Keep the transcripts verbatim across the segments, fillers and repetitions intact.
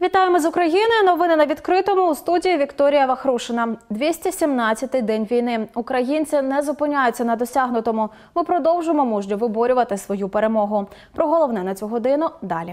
Вітаємо з України. Новини на відкритому. У студії Вікторія Вахрушина. двісті сімнадцятий день війни. Українці не зупиняються на досягнутому. Ми продовжуємо мужньо виборювати свою перемогу. Про головне на цю годину далі.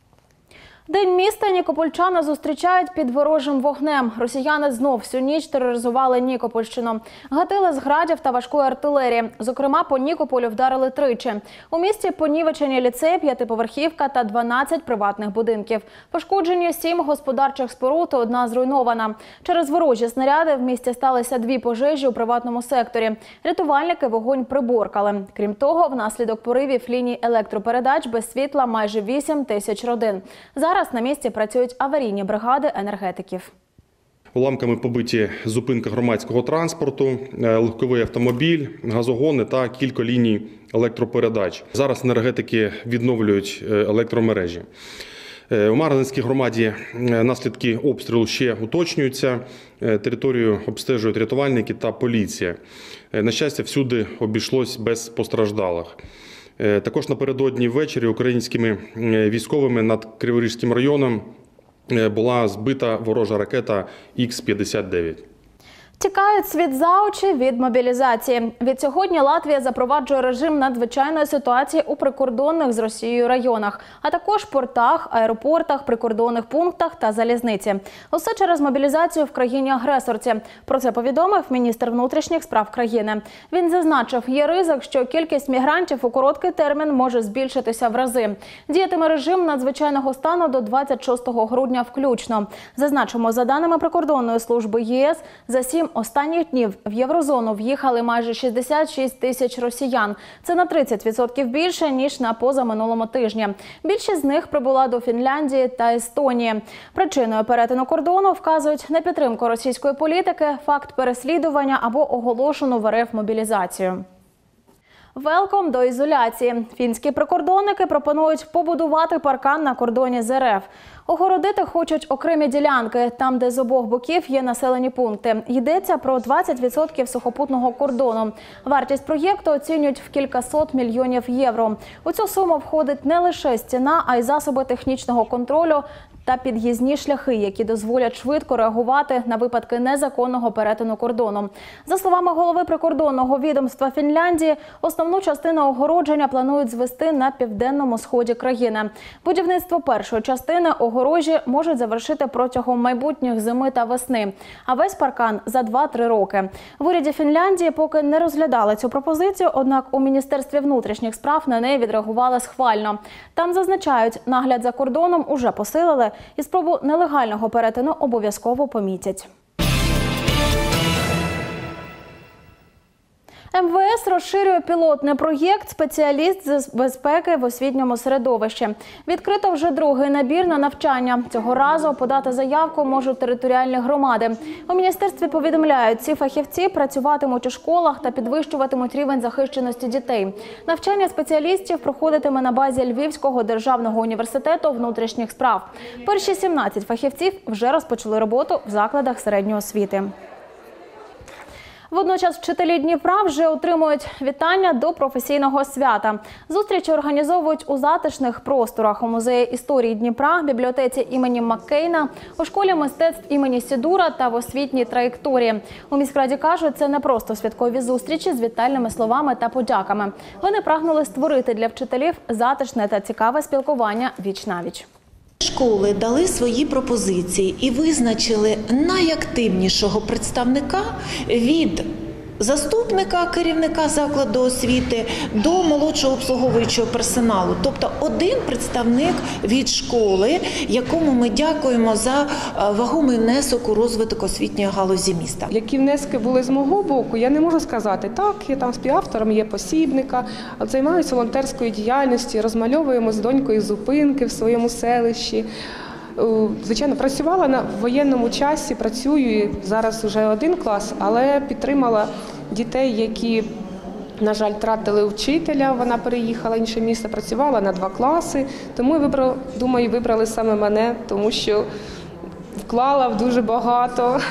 День міста нікопольчани зустрічають під ворожим вогнем. Росіяни знов всю ніч тероризували Нікопольщину. Гатили з градів та важкої артилерії. Зокрема, по Нікополю вдарили тричі. У місті понівечені ліцей, п'ятиповерхівка та дванадцять приватних будинків. Пошкоджені сім господарчих споруд, одна зруйнована. Через ворожі снаряди в місті сталися дві пожежі у приватному секторі. Рятувальники вогонь приборкали. Крім того, внаслідок поривів ліній електропередач без світла майже вісім тисяч родин. Зараз на місці працюють аварійні бригади енергетиків. Уламками побиті зупинка громадського транспорту, легковий автомобіль, газогони та кілька ліній електропередач. Зараз енергетики відновлюють електромережі. У Марганецькій громаді наслідки обстрілу ще уточнюються. Територію обстежують рятувальники та поліція. На щастя, всюди обійшлось без постраждалих. Також напередодні ввечері українськими військовими над Криворізьким районом була збита ворожа ракета Ікс п'ятдесят дев'ять. Тікають світ за очі від мобілізації. Відсьогодні Латвія запроваджує режим надзвичайної ситуації у прикордонних з Росією районах, а також портах, аеропортах, прикордонних пунктах та залізниці. Усе через мобілізацію в країні-агресорці. Про це повідомив міністр внутрішніх справ країни. Він зазначив, є ризик, що кількість мігрантів у короткий термін може збільшитися в рази. Діятиме режим надзвичайного стану до двадцять шостого грудня включно. Зазначимо, за даними прикордонної служби ЄС, за сім останніх днів в Єврозону в'їхали майже шістдесят шість тисяч росіян. Це на тридцять відсотків більше, ніж на позаминулому тижні. Більшість з них прибула до Фінляндії та Естонії. Причиною перетину кордону вказують на підтримку російської політики, факт переслідування або оголошену в РФ мобілізацію. Велком до ізоляції. Фінські прикордонники пропонують побудувати паркан на кордоні з РФ. Огородити хочуть окремі ділянки, там, де з обох боків є населені пункти. Йдеться про двадцять відсотків сухопутного кордону. Вартість проєкту оцінюють в кількасот мільйонів євро. У цю суму входить не лише стіна, а й засоби технічного контролю та під'їзні шляхи, які дозволять швидко реагувати на випадки незаконного перетину кордону. За словами голови прикордонного відомства Фінляндії, основну частину огородження планують звести на південному сході країни. Будівництво першої частини огорожі можуть завершити протягом майбутніх зими та весни, а весь паркан – за два-три роки. В уряді Фінляндії поки не розглядали цю пропозицію, однак у Міністерстві внутрішніх справ на неї відреагували схвально. Там зазначають, нагляд за кордоном уже посилили, і спробу нелегального перетину обов'язково помітять. ем ве ес розширює пілотний проєкт «Спеціаліст з безпеки в освітньому середовищі». Відкрито вже другий набір на навчання. Цього разу подати заявку можуть територіальні громади. У міністерстві повідомляють, ці фахівці працюватимуть у школах та підвищуватимуть рівень захищеності дітей. Навчання спеціалістів проходитиме на базі Львівського державного університету внутрішніх справ. Перші сімнадцять фахівців вже розпочали роботу в закладах середньої освіти. Водночас вчителі Дніпра вже отримують вітання до професійного свята. Зустрічі організовують у затишних просторах у Музеї історії Дніпра, бібліотеці імені Маккейна, у школі мистецтв імені Сідура та в освітній траєкторії. У міськраді кажуть, це не просто святкові зустрічі з вітальними словами та подяками. Вони прагнули створити для вчителів затишне та цікаве спілкування віч-навіч. Школи дали свої пропозиції і визначили найактивнішого представника від заступника керівника закладу освіти до молодшого обслуговуючого персоналу. Тобто один представник від школи, якому ми дякуємо за вагомий внесок у розвиток освітньої галузі міста. Які внески були з мого боку, я не можу сказати. Так, я там співавтором є посібника, займаюся волонтерською діяльністю, розмальовуємо з донькою зупинки в своєму селищі. Звичайно, працювала на воєнному часі, працюю, зараз вже один клас, але підтримала дітей, які, на жаль, втратили вчителя, вона переїхала в інше місто, працювала на два класи, тому, вибрав, думаю, вибрали саме мене, тому що вклала в дуже багато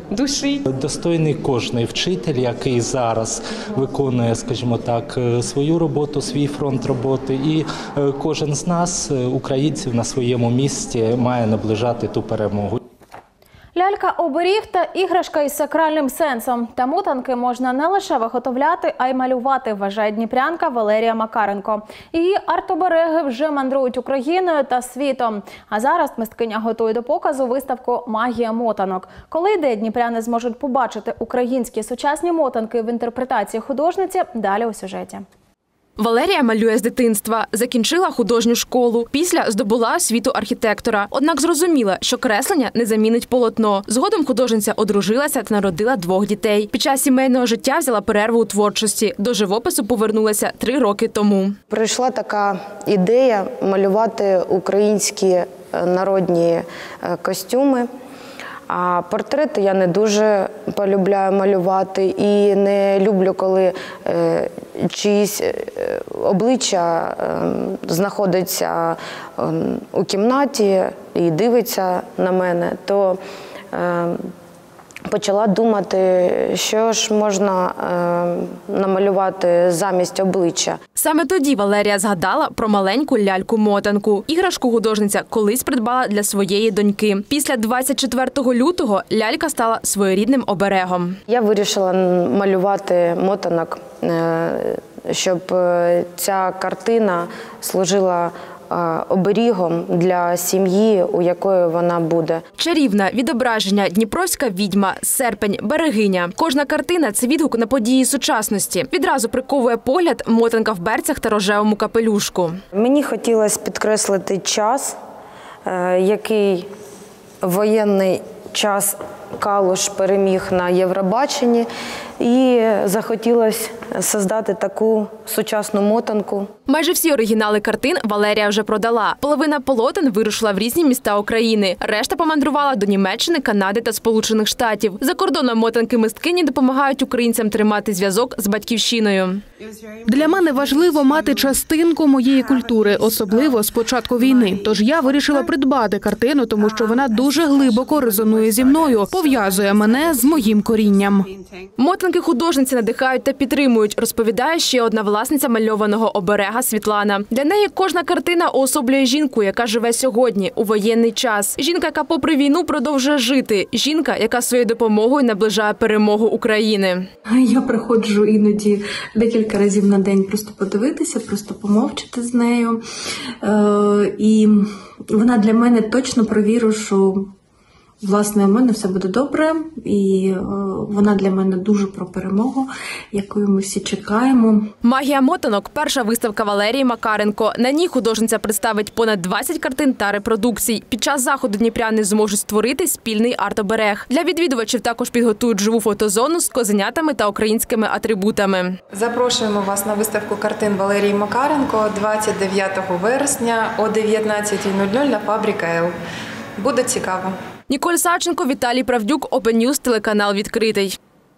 душі. Достойний кожний вчитель, який зараз виконує, скажімо так, свою роботу, свій фронт роботи. І кожен з нас, українців, на своєму місці має наближати ту перемогу. Лялька-оберіг та іграшка із сакральним сенсом. Та мотанки можна не лише виготовляти, а й малювати, вважає дніпрянка Валерія Макаренко. Її арт-обереги вже мандрують Україною та світом. А зараз мисткиня готує до показу виставку «Магія мотанок». Коли де дніпряни зможуть побачити українські сучасні мотанки в інтерпретації художниці, далі у сюжеті. Валерія малює з дитинства, закінчила художню школу, після здобула освіту архітектора. Однак зрозуміла, що креслення не замінить полотно. Згодом художниця одружилася та народила двох дітей. Під час сімейного життя взяла перерву у творчості. До живопису повернулася три роки тому. Прийшла така ідея малювати українські народні костюми. А портрети я не дуже полюбляю малювати і не люблю, коли е, чиїсь обличчя е, знаходиться е, у кімнаті і дивиться на мене, то е, почала думати, що ж можна е, намалювати замість обличчя. Саме тоді Валерія згадала про маленьку ляльку-мотанку. Іграшку художниця колись придбала для своєї доньки. Після двадцять четвертого лютого лялька стала своєрідним оберегом. Я вирішила малювати мотанок, е, щоб ця картина служила оберігом для сім'ї, у якої вона буде. Чарівна, відображення, дніпровська відьма, серпень, берегиня. Кожна картина – це відгук на події сучасності. Відразу приковує погляд мотанка в берцях та рожевому капелюшку. Мені хотілося підкреслити час, який воєнний час Калуш переміг на Євробаченні, і захотілося створити таку сучасну мотанку. Майже всі оригінали картин Валерія вже продала. Половина полотен вирушила в різні міста України. Решта помандрувала до Німеччини, Канади та Сполучених Штатів. За кордоном мотанки мисткині допомагають українцям тримати зв'язок з батьківщиною. Для мене важливо мати частинку моєї культури, особливо з початку війни. Тож я вирішила придбати картину, тому що вона дуже глибоко резонує зі мною, пов'язує мене з моїм корінням. Мотанки художниці надихають та підтримують, розповідає ще одна власниця мальованого оберега Світлана. Для неї кожна картина уособлює жінку, яка живе сьогодні, у воєнний час. Жінка, яка попри війну продовжує жити. Жінка, яка своєю допомогою наближає перемогу України. Я приходжу іноді декілька разів на день просто подивитися, просто помовчати з нею. І вона для мене точно про віру, що власне, у мене все буде добре, і вона для мене дуже про перемогу, якою ми всі чекаємо. «Магія мотанок» – перша виставка Валерії Макаренко. На ній художниця представить понад двадцять картин та репродукцій. Під час заходу дніпряни зможуть створити спільний арт-оберег. Для відвідувачів також підготують живу фотозону з козенятами та українськими атрибутами. Запрошуємо вас на виставку картин Валерії Макаренко двадцять дев'ятого вересня о дев'ятнадцятій нуль нуль на Фабрика Л. Буде цікаво. Ніколь Савченко, Віталій Правдюк, Open News, телеканал «Відкритий».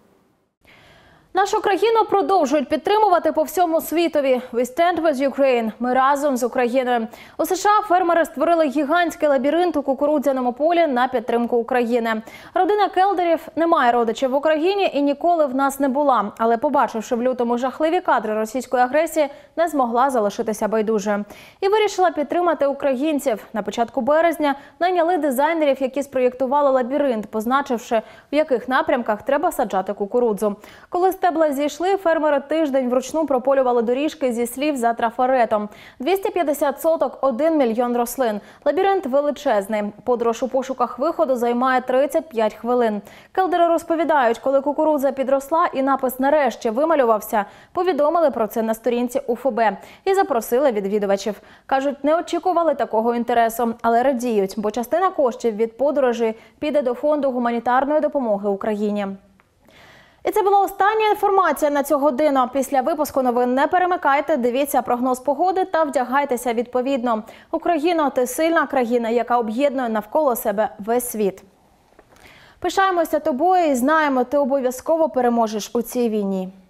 Нашу країну продовжують підтримувати по всьому світові. We stand with Ukraine. Ми разом з Україною. У США фермери створили гігантський лабіринт у кукурудзяному полі на підтримку України. Родина Келдерів не має родичів в Україні і ніколи в нас не була. Але побачивши в лютому жахливі кадри російської агресії, не змогла залишитися байдужою. І вирішила підтримати українців. На початку березня найняли дизайнерів, які спроєктували лабіринт, позначивши, в яких напрямках треба саджати кукурудзу. Коли стебла зійшли, фермери тиждень вручну прополювали доріжки зі слів за трафаретом. двісті п'ятдесят соток – один мільйон рослин. Лабіринт величезний. Подорож у пошуках виходу займає тридцять п'ять хвилин. Келдери розповідають, коли кукурудза підросла і напис «Нарешті» вималювався, повідомили про це на сторінці У Ф Б і запросили відвідувачів. Кажуть, не очікували такого інтересу, але радіють, бо частина коштів від подорожі піде до фонду гуманітарної допомоги Україні. І це була остання інформація на цю годину. Після випуску новин не перемикайте, дивіться прогноз погоди та вдягайтеся відповідно. Україна – ти сильна країна, яка об'єднує навколо себе весь світ. Пишаємося тобою і знаємо, ти обов'язково переможеш у цій війні.